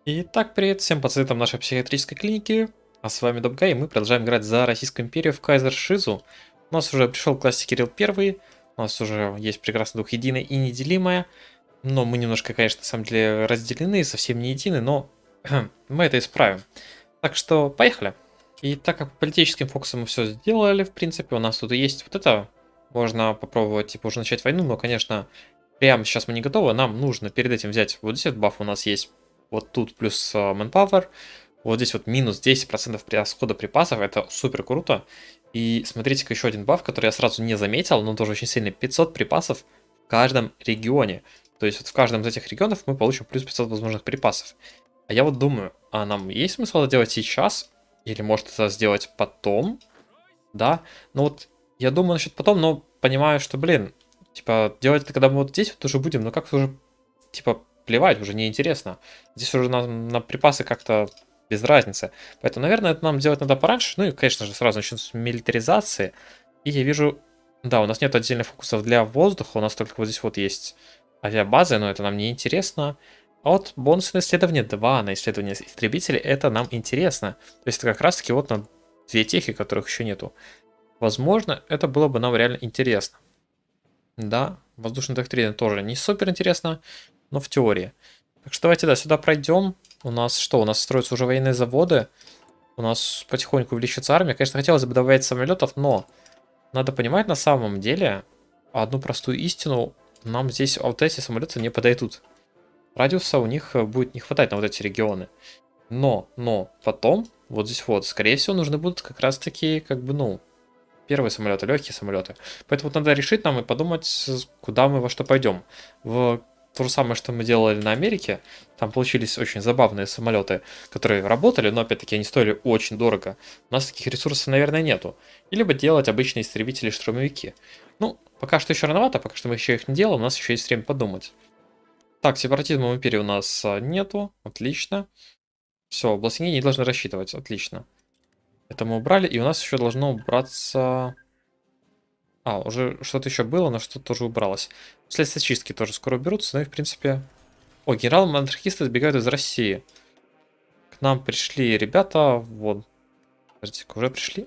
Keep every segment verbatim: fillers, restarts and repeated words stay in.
Итак, привет всем пациентам нашей психиатрической клиники. А с вами Добгай, и мы продолжаем играть за Российскую империю в Кайзер Шизу. У нас уже пришел класс Кирилл Первый. У нас уже есть прекрасный дух единое и неделимое. Но мы немножко, конечно, на самом деле разделены, совсем не едины, но мы это исправим. Так что поехали. И так как по политическим фокусам мы все сделали, в принципе, у нас тут и есть вот это. Можно попробовать, типа, уже начать войну, но, конечно, прямо сейчас мы не готовы. Нам нужно перед этим взять вот здесь вот баф у нас есть. Вот тут плюс uh, manpower. Вот здесь вот минус десять процентов при расхода припасов. Это супер круто. И смотрите-ка еще один баф, который я сразу не заметил, но тоже очень сильный. пятьсот припасов в каждом регионе. То есть вот в каждом из этих регионов мы получим плюс пятьсот возможных припасов. А я вот думаю, а нам есть смысл это делать сейчас? Или может это сделать потом? Да. Ну вот я думаю насчет потом, но понимаю, что, блин, типа делать это когда мы вот здесь вот уже будем, но как-то уже, типа, плевать, уже неинтересно. Здесь уже на, на припасы как-то без разницы. Поэтому, наверное, это нам делать надо пораньше. Ну и, конечно же, сразу начнем с милитаризации. И я вижу... Да, у нас нет отдельных фокусов для воздуха. У нас только вот здесь вот есть авиабазы, но это нам не интересно. А вот бонусы на исследование два, на исследование истребителей, это нам интересно. То есть это как раз-таки вот на две техи, которых еще нету. Возможно, это было бы нам реально интересно. Да, воздушная доктрина тоже не супер интересно, но в теории. Так что давайте, да, сюда пройдем. У нас что? У нас строятся уже военные заводы. У нас потихоньку увеличится армия. Конечно, хотелось бы добавить самолетов, но надо понимать на самом деле одну простую истину. Нам здесь вот эти самолеты не подойдут. Радиуса у них будет не хватать на вот эти регионы. Но, но, потом, вот здесь вот, скорее всего, нужны будут как раз таки, как бы, ну, первые самолеты, легкие самолеты. Поэтому вот надо решить нам и подумать, куда мы во что пойдем. В то же самое, что мы делали на Америке, там получились очень забавные самолеты, которые работали, но опять-таки они стоили очень дорого. У нас таких ресурсов, наверное, нету. И либо делать обычные истребители-штурмовики. Ну, пока что еще рановато, пока что мы еще их не делаем, у нас еще есть время подумать. Так, сепаратизма в империи у нас а, нету, отлично. Все, областные не должны рассчитывать, отлично. Это мы убрали, и у нас еще должно убраться... А, уже что-то еще было, но что-то тоже убралось. Следствие чистки тоже скоро уберутся, ну и в принципе... О, генерал-монархисты сбегают из России. К нам пришли ребята, вот. Подождите, уже пришли?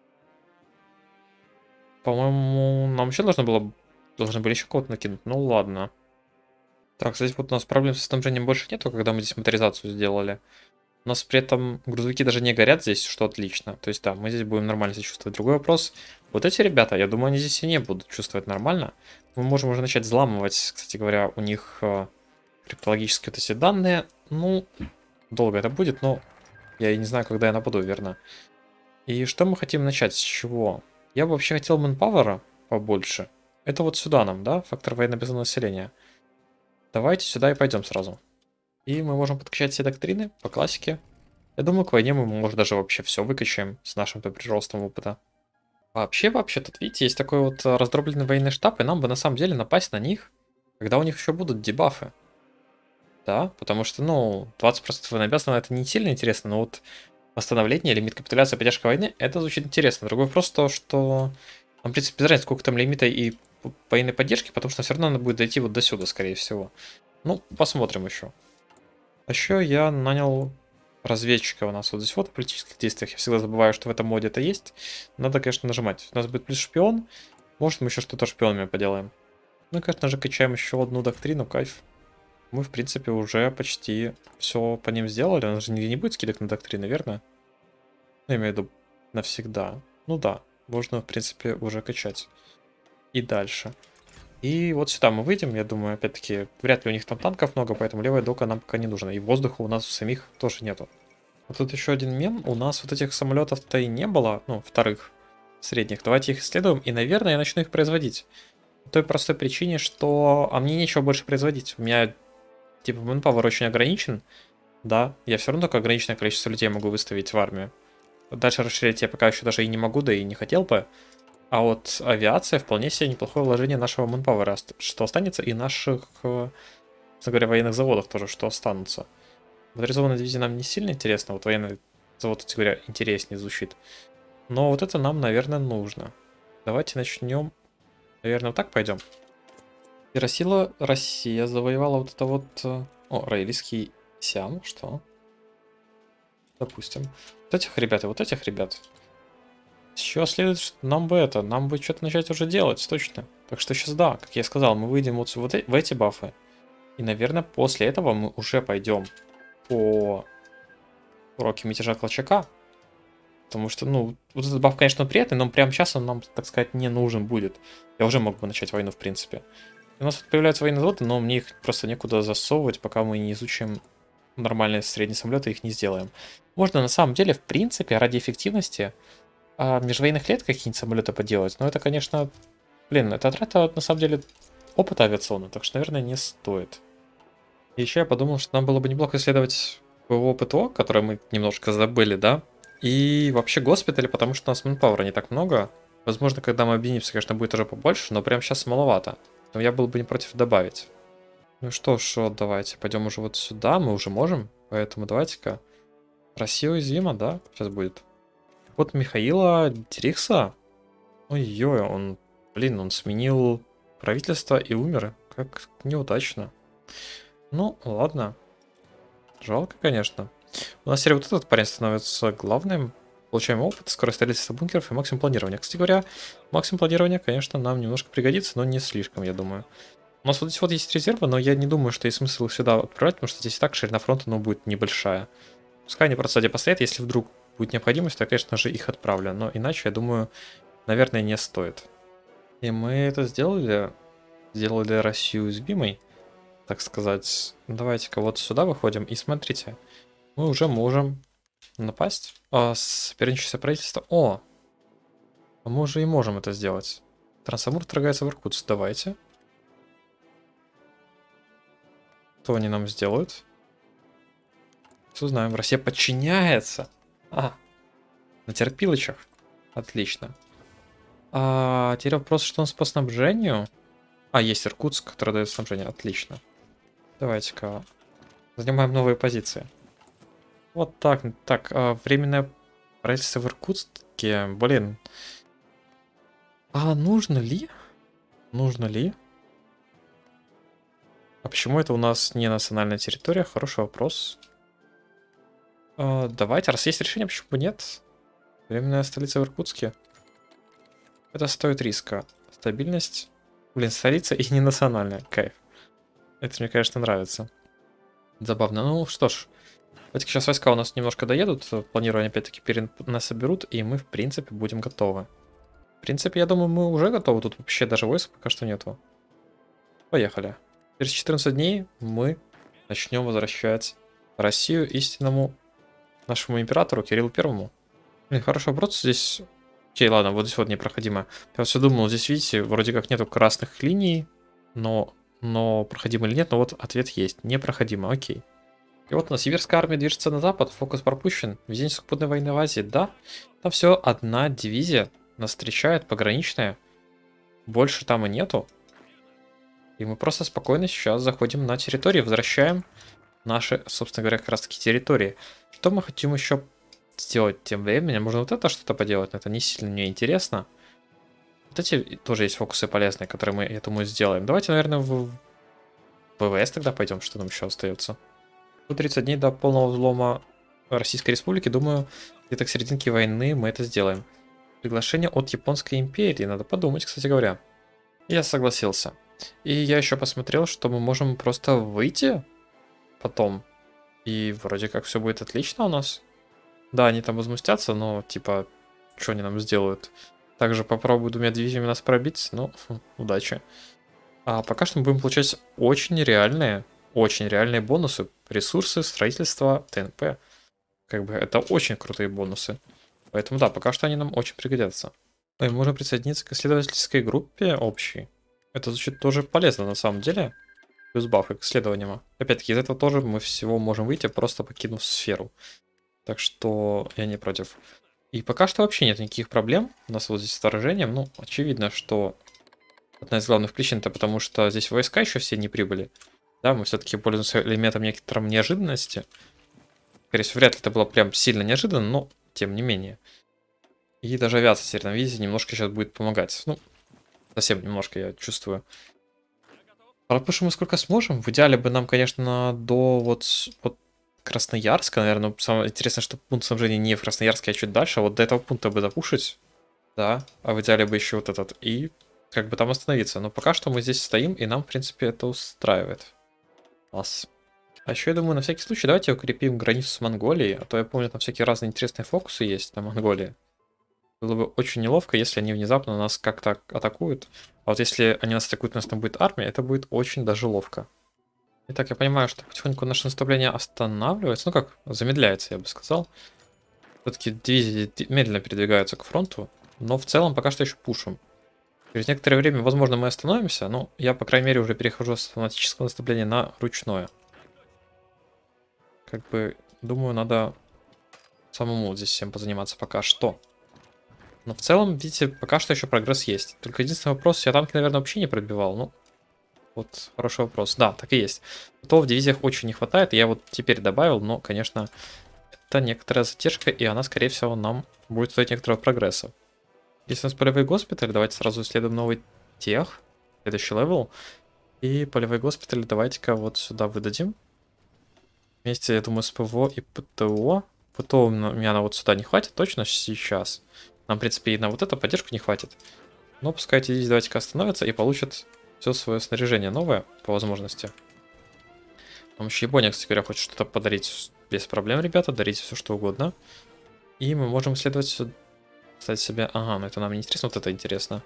По-моему, нам еще должно было... Должны были еще кого-то накинуть, ну ладно. Так, здесь вот у нас проблем со снабжением больше нету, когда мы здесь моторизацию сделали. У нас при этом грузовики даже не горят здесь, что отлично. То есть, да, мы здесь будем нормально себя чувствовать. Другой вопрос. Вот эти ребята, я думаю, они здесь и не будут чувствовать нормально. Мы можем уже начать взламывать, кстати говоря, у них э, криптологические вот эти данные. Ну, долго это будет, но я и не знаю, когда я нападу, верно. И что мы хотим начать? С чего? Я бы вообще хотел манпауэра побольше. Это вот сюда нам, да? Фактор военно-обязанного населения. Давайте сюда и пойдем сразу. И мы можем подкачать все доктрины по классике. Я думаю, к войне мы, может, даже вообще все выкачаем с нашим-то приростом опыта. Вообще, вообще, тут, видите, есть такой вот э, раздробленный военный штаб, и нам бы на самом деле напасть на них, когда у них еще будут дебафы. Да, потому что, ну, двадцать процентов военнообязанного это не сильно интересно, но вот восстановление, лимит капитуляции, поддержка войны, это звучит интересно. Другой вопрос то, что нам, в принципе, без разницы, сколько там лимита и военной поддержки, потому что все равно надо будет дойти вот до сюда, скорее всего. Ну, посмотрим еще. А еще я нанял разведчика у нас вот здесь вот в политических действиях. Я всегда забываю, что в этом моде это есть. Надо, конечно, нажимать. У нас будет плюс шпион. Может, мы еще что-то шпионами поделаем. Ну и, конечно же, качаем еще одну доктрину, кайф. Мы, в принципе, уже почти все по ним сделали. У нас же нигде не будет скидок на доктрины, верно? Ну, я имею в виду навсегда. Ну да, можно, в принципе, уже качать. И дальше. И вот сюда мы выйдем, я думаю, опять-таки, вряд ли у них там танков много, поэтому левая дока нам пока не нужна. И воздуха у нас у самих тоже нету. Вот тут еще один мем. У нас вот этих самолетов-то и не было, ну, вторых, средних. Давайте их исследуем, и, наверное, я начну их производить. По той простой причине, что... А мне нечего больше производить. У меня, типа, manpower очень ограничен. Да, я все равно только ограниченное количество людей могу выставить в армию. Дальше расширять я пока еще даже и не могу, да и не хотел бы. А вот авиация вполне себе неплохое вложение нашего манпауэра, что останется, и наших, собственно говоря, военных заводов тоже, что останутся. Моторизованная дивизия нам не сильно интересна, вот военный завод, кстати говоря, интереснее звучит. Но вот это нам, наверное, нужно. Давайте начнем, наверное, вот так пойдем. Яросила Россия завоевала вот это вот... О, Раилийский Сям, что? Допустим. Вот этих ребят и вот этих ребят. С чего следует, что нам бы это, нам бы что-то начать уже делать, точно. Так что сейчас да, как я сказал, мы выйдем вот, вот в эти бафы. И, наверное, после этого мы уже пойдем по уроке мятежа Колчака. Потому что, ну, вот этот баф, конечно, приятный, но прямо сейчас он нам, так сказать, не нужен будет. Я уже мог бы начать войну, в принципе. И у нас вот появляются военные заводы, но мне их просто некуда засовывать, пока мы не изучим нормальные средние самолеты, их не сделаем. Можно, на самом деле, в принципе, ради эффективности а межвоенных лет какие-нибудь самолеты поделать. Но это, конечно, блин, это трата, на самом деле, опыта авиационного, так что, наверное, не стоит. И еще я подумал, что нам было бы неплохо исследовать ПВО ПТО, которое мы немножко забыли, да? И вообще госпитали, потому что у нас манпауэра не так много. Возможно, когда мы объединимся, конечно, будет уже побольше, но прямо сейчас маловато. Но я был бы не против добавить. Ну что ж, вот давайте пойдем уже вот сюда, мы уже можем. Поэтому давайте-ка. Россия уязвима, да? Сейчас будет. Вот Михаила Дирикса. Ой-ой, он, блин, он сменил правительство и умер. Как неудачно. Ну, ладно. Жалко, конечно. У нас теперь вот этот парень становится главным. Получаем опыт, скорость строительства бункеров и максимум планирования. Кстати говоря, максимум планирования, конечно, нам немножко пригодится, но не слишком, я думаю. У нас вот здесь вот есть резервы, но я не думаю, что есть смысл их сюда отправлять, потому что здесь и так ширина фронта, ну, будет небольшая. Пускай они просто сзади постоят, если вдруг будет необходимость, то я, конечно же, их отправлю. Но иначе, я думаю, наверное, не стоит. И мы это сделали. Сделали Россию уязвимой, так сказать. Давайте-ка вот сюда выходим и смотрите. Мы уже можем напасть. А, соперничество правительства. О! А мы уже и можем это сделать. Трансамур вторгается в Иркутск. Давайте. Что они нам сделают? Все узнаем. Россия подчиняется. А, на терпилочах. Отлично. А, теперь вопрос, что у нас по снабжению? А, есть Иркутск, который дает снабжение. Отлично. Давайте-ка занимаем новые позиции. Вот так. Так, а, временное правительство в Иркутске. Блин. А нужно ли? Нужно ли? А почему это у нас не национальная территория? Хороший вопрос. А, давайте, раз есть решение, почему бы нет? Временная столица в Иркутске. Это стоит риска. Стабильность. Блин, столица и не национальная. Кайф. Это мне, конечно, нравится. Забавно. Ну что ж. Давайте сейчас войска у нас немножко доедут. Планирование опять-таки нас соберут. И мы, в принципе, будем готовы. В принципе, я думаю, мы уже готовы. Тут вообще даже войск пока что нету. Поехали. Через четырнадцать дней мы начнем возвращать Россию истинному нашему императору Кириллу Первому. Блин, хороший вопрос здесь. Окей, ладно, вот здесь вот непроходимо. Я все думал, здесь, видите, вроде как нету красных линий, но, но проходимо или нет, но вот ответ есть. Непроходимо, окей. И вот у нас сибирская армия движется на запад, фокус пропущен. Везение сухопутной войны в Азии, да. Там все одна дивизия нас встречает, пограничная. Больше там и нету. И мы просто спокойно сейчас заходим на территорию, возвращаем наши, собственно говоря, как раз таки территории. Что мы хотим еще сделать тем временем? Можно вот это что-то поделать, но это не сильно мне интересно. Вот эти тоже есть фокусы полезные, которые мы, я думаю, сделаем. Давайте, наверное, в ВВС тогда пойдем, что нам еще остается. тридцать дней до полного взлома Российской Республики, думаю, где-то к серединке войны мы это сделаем. Приглашение от Японской империи, надо подумать, кстати говоря. Я согласился. И я еще посмотрел, что мы можем просто выйти потом. И вроде как все будет отлично у нас. Да, они там возмустятся, но типа, что они нам сделают? Также попробую двумя дивизиями нас пробить, ну, удачи. А пока что мы будем получать очень реальные, очень реальные бонусы. Ресурсы, строительство, ТНП. Как бы это очень крутые бонусы. Поэтому да, пока что они нам очень пригодятся. Ну и можно присоединиться к исследовательской группе общей. Это звучит тоже полезно на самом деле. Плюс бафы к исследованиям. Опять-таки, из этого тоже мы всего можем выйти, просто покинув сферу. Так что я не против. И пока что вообще нет никаких проблем. У нас вот здесь с вторжением. Ну, очевидно, что одна из главных причин это потому, что здесь войска еще все не прибыли. Да, мы все-таки пользуемся элементом некотором неожиданности. Скорее всего, вряд ли это было прям сильно неожиданно, но тем не менее. И даже авиация теперь на визе немножко сейчас будет помогать. Ну, совсем немножко, я чувствую. Пропушим мы сколько сможем. В идеале бы нам, конечно, до вот, вот Красноярска, наверное. Самое интересное, что пункт снабжения не в Красноярске, а чуть дальше. А вот до этого пункта бы запушить. Да, а в идеале бы еще вот этот. И как бы там остановиться. Но пока что мы здесь стоим, и нам, в принципе, это устраивает. Класс. А еще, я думаю, на всякий случай давайте укрепим границу с Монголией. А то я помню, там всякие разные интересные фокусы есть на Монголии. Было бы очень неловко, если они внезапно нас как-то атакуют. А вот если они нас атакуют, у нас там будет армия, это будет очень даже ловко. Итак, я понимаю, что потихоньку наше наступление останавливается. Ну как, замедляется, я бы сказал. Все-таки дивизии медленно передвигаются к фронту. Но в целом пока что еще пушим. Через некоторое время, возможно, мы остановимся. Но я, по крайней мере, уже перехожу с автоматического наступления на ручное. Как бы, думаю, надо самому вот здесь всем позаниматься пока что. Но в целом, видите, пока что еще прогресс есть. Только единственный вопрос, я танки, наверное, вообще не пробивал. Ну, вот хороший вопрос. Да, так и есть. То в дивизиях очень не хватает. Я вот теперь добавил, но, конечно, это некоторая задержка, и она, скорее всего, нам будет стоить некоторого прогресса. Если у нас полевой госпиталь, давайте сразу исследуем новый тех. Следующий левел. И полевой госпиталь давайте-ка вот сюда выдадим. Вместе, я думаю, с ПВО и ПТО. ПТО у меня на вот сюда не хватит точно сейчас. Нам, в принципе, и на вот эту поддержку не хватит. Но пускай эти здесь давайте-ка остановятся и получат все свое снаряжение новое по возможности. Там еще Япония, кстати говоря, хочет что-то подарить без проблем, ребята. Дарите все, что угодно. И мы можем исследовать сюда, кстати, себе... Ага, ну это нам не интересно, вот это интересно.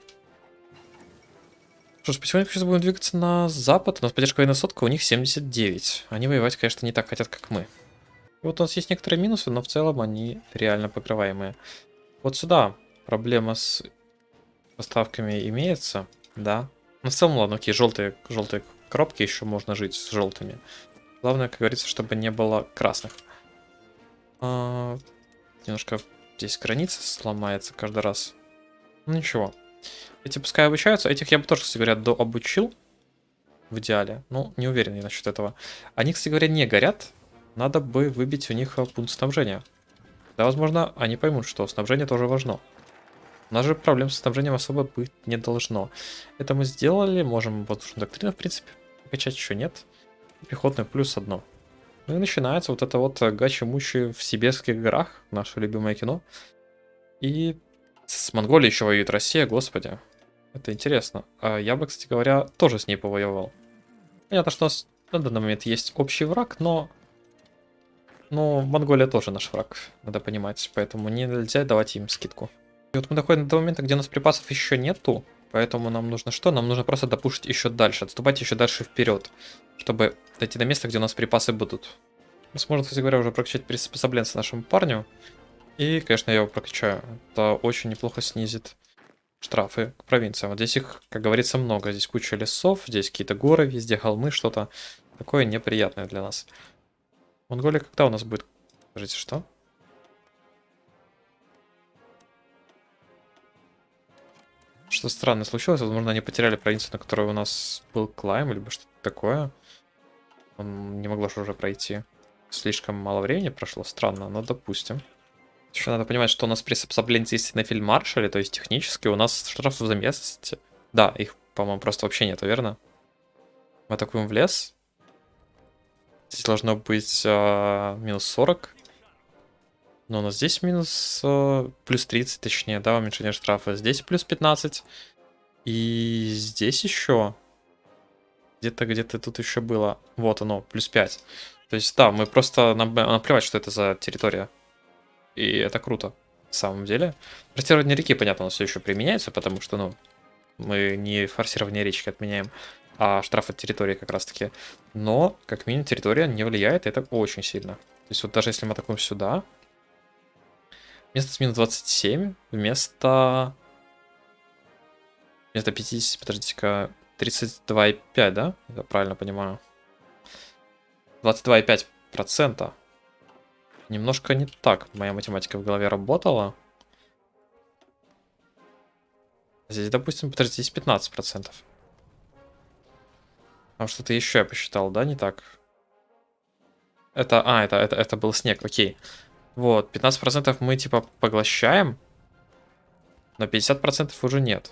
Что ж, потихоньку сейчас будем двигаться на запад. У нас поддержка военная сотка, у них семьдесят девять. Они воевать, конечно, не так хотят, как мы. И вот у нас есть некоторые минусы, но в целом они реально покрываемые. Вот сюда проблема с поставками имеется, да. Ну, в целом, ладно, окей, желтые, желтые коробки еще можно жить с желтыми. Главное, как говорится, чтобы не было красных. А, немножко здесь граница сломается каждый раз. Ну ничего. Эти пускай обучаются. Этих я бы тоже, кстати говоря, дообучил. В идеале. Ну, не уверен я насчет этого. Они, кстати говоря, не горят. Надо бы выбить у них пункт снабжения. Да, возможно, они поймут, что снабжение тоже важно. У нас же проблем с снабжением особо быть не должно. Это мы сделали. Можем воздушную доктрину, в принципе, покачать, еще нет. Пехотный плюс одно. Ну и начинается вот это вот гачи-мучи в Сибирских горах. Наше любимое кино. И с Монголией еще воюет Россия, господи. Это интересно. А я бы, кстати говоря, тоже с ней повоевал. Понятно, что у нас на данный момент есть общий враг, но... Но Монголия тоже наш враг, надо понимать. Поэтому нельзя давать им скидку. И вот мы доходим до момента, где у нас припасов еще нету. Поэтому нам нужно что? Нам нужно просто допушить еще дальше, отступать еще дальше вперед. Чтобы дойти до места, где у нас припасы будут. Мы сможем, кстати говоря, уже прокачать приспособленца нашему парню. И, конечно, я его прокачаю. Это очень неплохо снизит штрафы к провинциям. Вот здесь их, как говорится, много. Здесь куча лесов, здесь какие-то горы, везде холмы, что-то такое неприятное для нас. Монголия когда у нас будет? Скажите, что? Что странное случилось. Возможно, они потеряли провинцию, на которой у нас был клайм, либо что-то такое. Он не могло же уже пройти. Слишком мало времени прошло. Странно, но допустим. Еще надо понимать, что у нас приспособленцы есть на фельдмаршале, то есть технически у нас штрафов за местность. Да, их, по-моему, просто вообще нету, верно? Мы атакуем в лес. Здесь должно быть э, минус сорок. Но у нас здесь минус э, плюс тридцать, точнее, да, уменьшение штрафа. Здесь плюс пятнадцать. И здесь еще. Где-то, где-то тут еще было. Вот оно, плюс пять. То есть, да, мы просто... Нам наплевать, что это за территория. И это круто, на самом деле. Форсирование реки, понятно, у нас все еще применяется, потому что, ну, мы не форсирование речки отменяем, а штраф от территории как раз-таки. Но, как минимум, территория не влияет, и это очень сильно. То есть вот даже если мы атакуем сюда, вместо с минус двадцать семь, вместо... Вместо пятьдесят, подождите-ка, тридцать два и пять, да? Я правильно понимаю. двадцать два и пять процента. Немножко не так моя математика в голове работала. Здесь, допустим, подожди, здесь пятнадцать процентов. Там что-то еще я посчитал, да, не так? Это, а, это, это, это был снег, окей. Вот, пятнадцать процентов мы типа поглощаем, но пятьдесят процентов уже нет.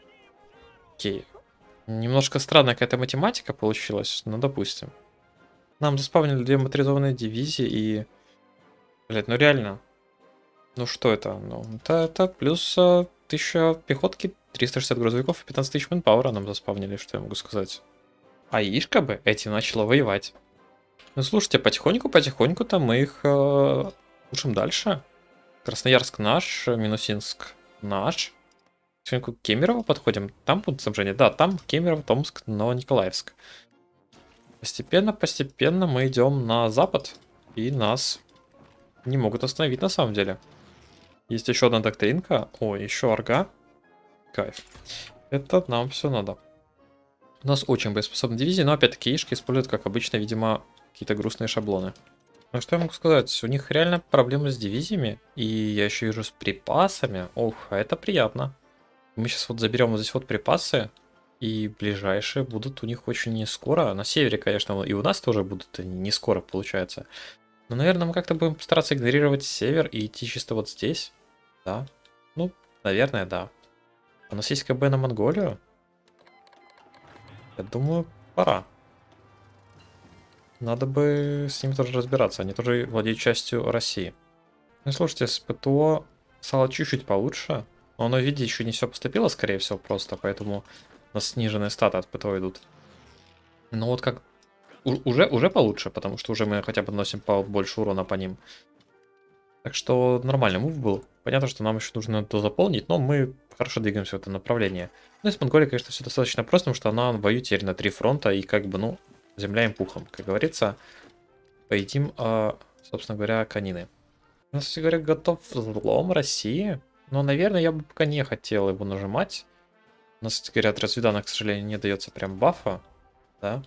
Окей. Немножко странная какая-то математика получилась, но допустим. Нам заспавнили две моторизованные дивизии и... Блять, ну реально. Ну что это? Ну, это, это плюс а, тысяча пехотки, триста шестьдесят грузовиков и пятнадцать тысяч мэнпауэра нам заспавнили, что я могу сказать. А Ишка бы этим начала воевать. Ну слушайте, потихоньку-потихоньку-то мы их э, пушим дальше. Красноярск наш, Минусинск наш. Потихоньку к Кемерово подходим. Там будут снабжения? Да, там Кемерово, Томск, Новониколаевск. Постепенно-постепенно мы идем на запад. И нас не могут остановить на самом деле. Есть еще одна доктринка. О, еще арга. Кайф. Это нам все надо. У нас очень боеспособная дивизия, но опять-таки Ишки используют, как обычно, видимо, какие-то грустные шаблоны. Ну что я могу сказать? У них реально проблемы с дивизиями. И я еще вижу с припасами. Ох, а это приятно. Мы сейчас вот заберем вот здесь вот припасы. И ближайшие будут у них очень не скоро. На севере, конечно, и у нас тоже будут не скоро, получается. Но, наверное, мы как-то будем стараться игнорировать север и идти чисто вот здесь. Да. Ну, наверное, да. У нас есть КБ на Монголию. Я думаю, пора. Надо бы с ними тоже разбираться. Они тоже владеют частью России. Ну, слушайте, с ПТО стало чуть-чуть получше. Но оно, видите, еще не все поступило, скорее всего, просто. Поэтому у нас сниженные статы от ПТО идут. Но вот как... У- уже, уже получше, потому что уже мы хотя бы наносим больше урона по ним. Так что нормальный мув был. Понятно, что нам еще нужно это заполнить, но мы хорошо двигаемся в это направление. Ну и с Монголией, конечно, все достаточно просто, потому что она воюет теперь на три фронта, и как бы, ну, земля им пухом. Как говорится, поедим, а, собственно говоря, конины. У нас, кстати говоря, готов взлом России, но, наверное, я бы пока не хотел его нажимать. У нас, кстати говоря, от разведданных, к сожалению, не дается прям бафа, да.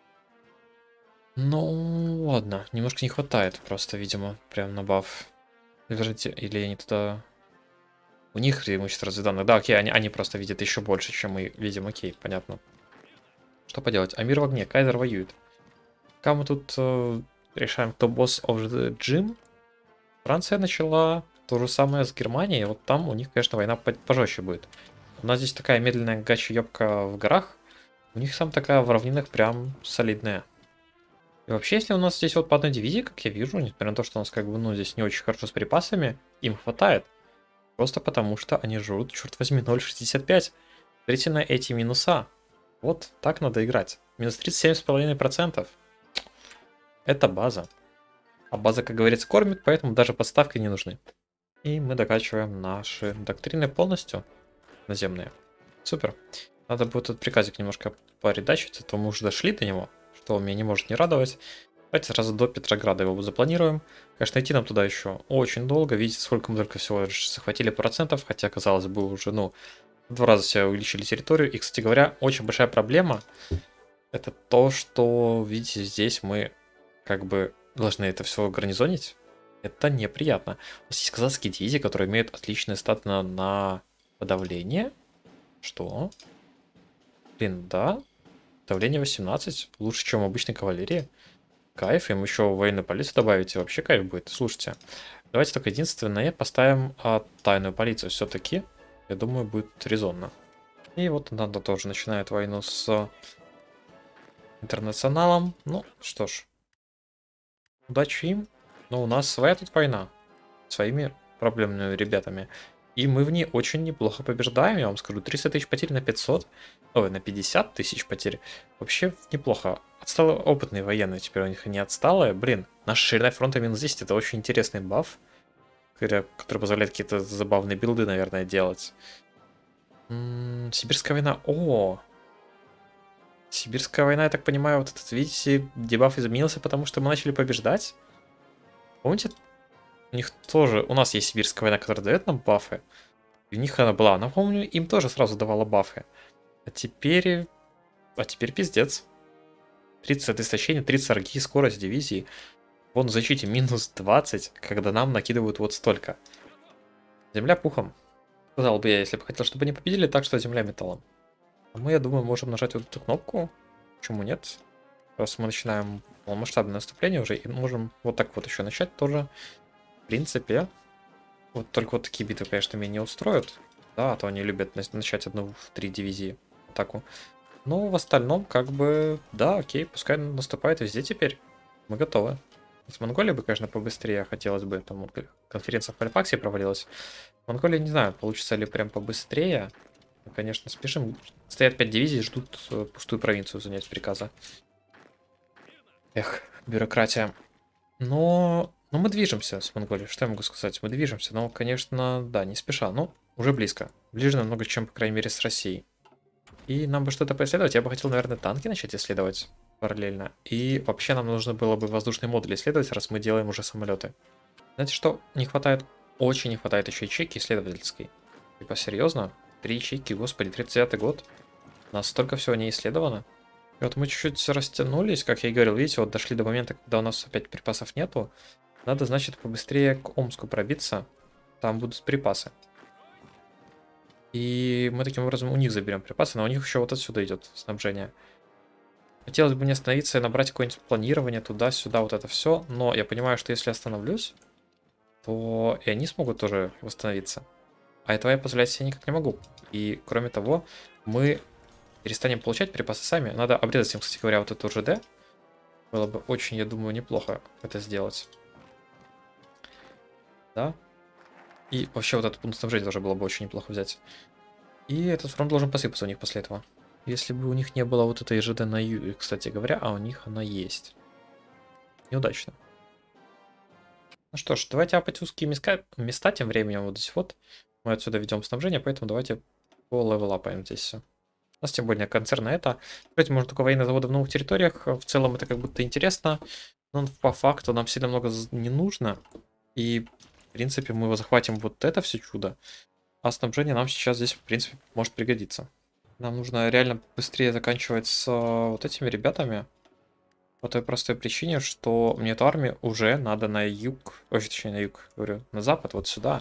Ну, ладно, немножко не хватает просто, видимо, прям на баф. Подождите, или я не туда... У них преимущество разведданных. Да, окей, они, они просто видят еще больше, чем мы видим. Окей, понятно. Что поделать? Амир в огне, Кайзер воюет. Пока мы тут э, решаем, кто босс of the gym. Франция начала то же самое с Германией. Вот там у них, конечно, война пожестче будет. У нас здесь такая медленная гача-ёбка в горах. У них сам такая в равнинах прям солидная. И вообще, если у нас здесь вот по одной дивизии, как я вижу, несмотря на то, что у нас как бы, ну, здесь не очень хорошо с припасами, им хватает. Просто потому, что они жрут, черт возьми, ноль целых шестьдесят пять. Смотрите на эти минуса. Вот так надо играть. Минус тридцать семь с половиной процентов. Это база. А база, как говорится, кормит, поэтому даже подставки не нужны. И мы докачиваем наши доктрины полностью наземные. Супер. Надо будет этот приказик немножко поредачить, а то мы уже дошли до него, что меня не может не радовать. Давайте сразу до Петрограда его запланируем. Конечно, идти нам туда еще очень долго. Видите, сколько мы только всего лишь захватили процентов, хотя, казалось бы, уже, ну, в два раза себя увеличили территорию. И, кстати говоря, очень большая проблема — это то, что, видите, здесь мы как бы должны это все гарнизонить. Это неприятно. У нас есть казахские дивизии, которые имеют отличные статы на, на подавление. Что? Блин, да. Давление восемнадцать. Лучше, чем у обычной кавалерии. Кайф, им еще военную полицию добавить, и вообще кайф будет. Слушайте, давайте только единственное поставим а, тайную полицию. Все-таки, я думаю, будет резонно. И вот надо тоже начинает войну с интернационалом. Ну, что ж. Удачи им. Но у нас своя тут война. Своими проблемными ребятами. И мы в ней очень неплохо побеждаем, я вам скажу. триста тысяч потерь на пятьсот. Ой, на пятьдесят тысяч потерь. Вообще неплохо. Отсталые опытные военные, теперь у них не отсталые. Блин, наша ширина фронта минус десять. Это очень интересный баф, который позволяет какие-то забавные билды, наверное, делать. М-м, Сибирская война. О! Сибирская война, я так понимаю, вот этот, видите, дебаф изменился, потому что мы начали побеждать. Помните? У них тоже, у нас есть сибирская война, которая дает нам бафы. И у них она была, напомню, им тоже сразу давала бафы. А теперь, а теперь пиздец. тридцать истощения, тридцать арги, скорость дивизии. Вон в защите минус двадцать, когда нам накидывают вот столько. Земля пухом. Сказал бы я, если бы хотел, чтобы они победили, так что земля металлом. А мы, я думаю, можем нажать вот эту кнопку. Почему нет? Раз мы начинаем полномасштабное наступление уже, и можем вот так вот еще начать тоже. В принципе, вот только вот такие битвы, конечно, меня не устроят. Да, а то они любят начать одну в три дивизии атаку. Но в остальном, как бы, да, окей, пускай наступает везде теперь. Мы готовы. С Монголией бы, конечно, побыстрее хотелось бы. Там конференция в Хальфаксе провалилась. Монголия, не знаю, получится ли прям побыстрее. Мы, конечно, спешим. Стоят пять дивизий, ждут э, пустую провинцию занять приказа. Эх, бюрократия. Но, но мы движемся с Монголией. Что я могу сказать? Мы движемся. Но, конечно, да, не спеша. Но уже близко. Ближе намного, чем, по крайней мере, с Россией. И нам бы что-то поисследовать. Я бы хотел, наверное, танки начать исследовать параллельно. И вообще нам нужно было бы воздушные модули исследовать, раз мы делаем уже самолеты. Знаете что? Не хватает, очень не хватает еще ячейки исследовательской. Типа, серьезно? Три ячейки, господи, тридцать девятый год. У нас столько всего не исследовано. И вот мы чуть-чуть растянулись, как я и говорил, видите, вот дошли до момента, когда у нас опять припасов нету. Надо, значит, побыстрее к Омску пробиться. Там будут припасы. И мы таким образом у них заберем припасы, но у них еще вот отсюда идет снабжение. Хотелось бы не остановиться и набрать какое-нибудь планирование туда-сюда, вот это все. Но я понимаю, что если остановлюсь, то и они смогут тоже восстановиться. А этого я позволять себе никак не могу. И кроме того, мы перестанем получать припасы сами. Надо обрезать им, кстати говоря, вот эту ЖД. Было бы очень, я думаю, неплохо это сделать. Да. И вообще вот этот пункт снабжения тоже было бы очень неплохо взять. И этот фронт должен посыпаться у них после этого. Если бы у них не было вот этой ЖД на юге, кстати говоря, а у них она есть. Неудачно. Ну что ж, давайте апать узкие места, места тем временем. Вот здесь вот. Мы отсюда ведем снабжение, поэтому давайте по левелапаем здесь все. У нас тем более концерна это. Кстати, можно только военные заводы в новых территориях. В целом это как будто интересно. Но по факту нам сильно много не нужно. И в принципе мы захватим вот это все чудо. А снабжение нам сейчас здесь в принципе может пригодиться. Нам нужно реально быстрее заканчивать с вот этими ребятами. По той простой причине, что мне эту армию уже надо на юг. Ой, точнее на юг, говорю, на запад, вот сюда.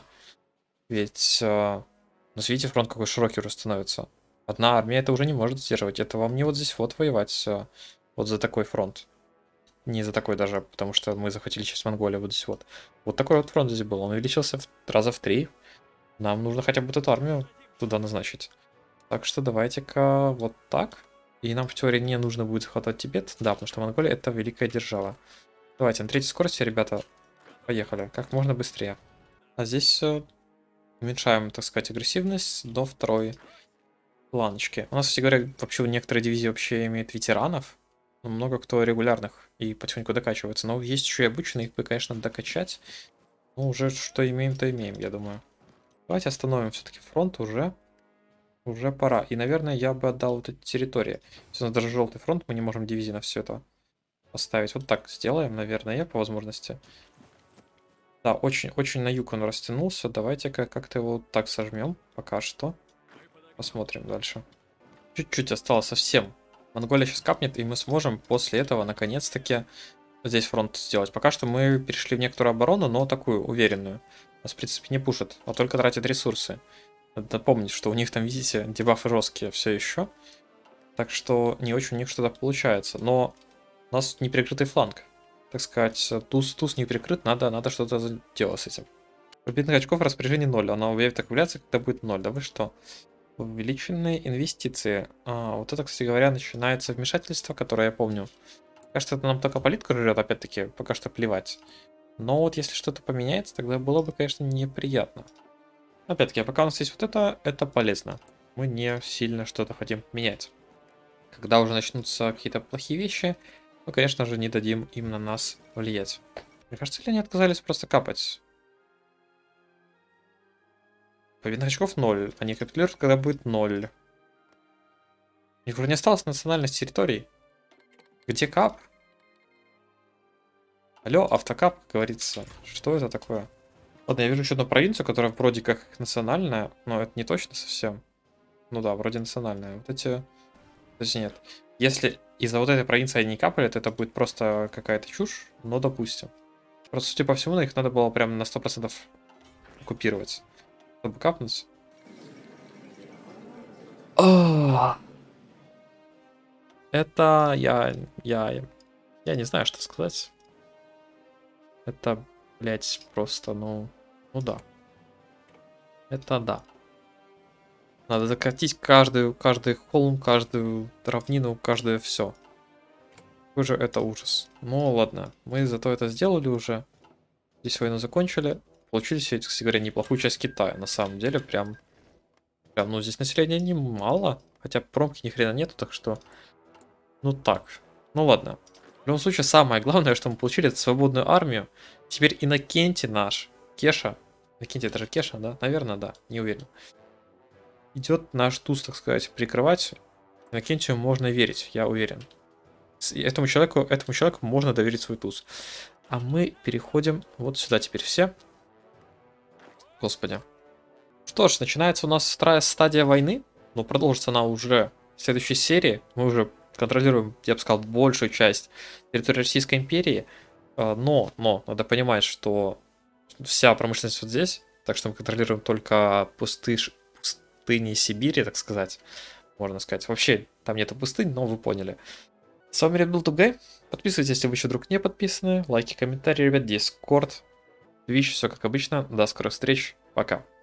Ведь, э, ну, видите, фронт какой широкий уже становится. Одна армия это уже не может сдерживать. Это вам не вот здесь вот воевать э, вот за такой фронт. Не за такой даже, потому что мы захватили часть Монголии вот здесь вот. Вот такой вот фронт здесь был. Он увеличился в, раза в три. Нам нужно хотя бы эту армию туда назначить. Так что давайте-ка вот так. И нам в теории не нужно будет захватывать Тибет. Да, потому что Монголия это великая держава. Давайте на третьей скорости, ребята, поехали. Как можно быстрее. А здесь э, уменьшаем, так сказать, агрессивность до второй планочки. У нас, кстати говоря, вообще некоторые дивизии вообще имеют ветеранов. Но много кто регулярных и потихоньку докачивается. Но есть еще и обычные, их бы, конечно, докачать. Но уже что имеем, то имеем, я думаю. Давайте остановим все-таки фронт уже. Уже пора. И, наверное, я бы отдал вот эти территории. Если у нас даже желтый фронт, мы не можем дивизии на все это поставить. Вот так сделаем, наверное, по возможности. Да, очень-очень на юг он растянулся. Давайте-ка как-то его вот так сожмем пока что. Посмотрим дальше. Чуть-чуть осталось совсем. Монголия сейчас капнет, и мы сможем после этого наконец-таки здесь фронт сделать. Пока что мы перешли в некоторую оборону, но такую уверенную. Нас, в принципе, не пушат, а только тратят ресурсы. Надо помнить, что у них там, видите, дебафы жесткие все еще. Так что не очень у них что-то получается. Но у нас неприкрытый фланг. Так сказать, туз, туз не прикрыт, надо, надо что-то делать с этим. Пробитных очков в распоряжении ноль. Она уверит аккумуляция, когда будет ноль. Да вы что? Увеличенные инвестиции. А, вот это, кстати говоря, начинается вмешательство, которое я помню. Кажется, это нам только политику жрет, опять-таки, пока что плевать. Но вот если что-то поменяется, тогда было бы, конечно, неприятно. Опять-таки, пока у нас есть вот это, это полезно. Мы не сильно что-то хотим менять. Когда уже начнутся какие-то плохие вещи, мы, конечно же, не дадим им на нас влиять. Мне кажется, ли они отказались просто капать? Победных очков ноль. Они капитулируют, когда будет ноль. У них уже не осталось национальных территорий. Где кап? Алло, автокап, как говорится. Что это такое? Ладно, я вижу еще одну провинцию, которая вроде как национальная, но это не точно совсем. Ну да, вроде национальная. Вот эти... Подожди, нет. Если из-за вот этой провинции они не капали, то это будет просто какая-то чушь, но допустим. Просто, судя по всему, на их надо было прям на сто процентов оккупировать, чтобы капнуть. Это я, я, я не знаю, что сказать. Это, блять, просто, ну, ну да. Это да. Надо закатить каждую, каждый холм, каждую равнину, каждое все. Какой же это ужас. Ну ладно, мы зато это сделали уже. Здесь войну закончили. Получили, кстати говоря, неплохую часть Китая. На самом деле, прям... прям ну, здесь населения немало. Хотя промки ни хрена нету, так что... Ну так. Ну ладно. В любом случае, самое главное, что мы получили, это свободную армию. Теперь Иннокентий наш, Кеша. Иннокентий, это же Кеша, да? Наверное, да. Не уверен. Идет наш туз, так сказать, прикрывать. Иннокентию можно верить, я уверен. Этому человеку, этому человеку можно доверить свой туз. А мы переходим вот сюда теперь все. Господи. Что ж, начинается у нас вторая стадия войны. Но продолжится она уже в следующей серии. Мы уже контролируем, я бы сказал, большую часть территории Российской империи. Но, но, надо понимать, что вся промышленность вот здесь. Так что мы контролируем только пустыш, пустыни Сибири, так сказать. Можно сказать. Вообще, там нету пустынь, но вы поняли. С вами Red Bull Dubguy. Подписывайтесь, если вы еще вдруг не подписаны. Лайки, комментарии, ребят. Дискорд, Twitch, все как обычно. До скорых встреч. Пока.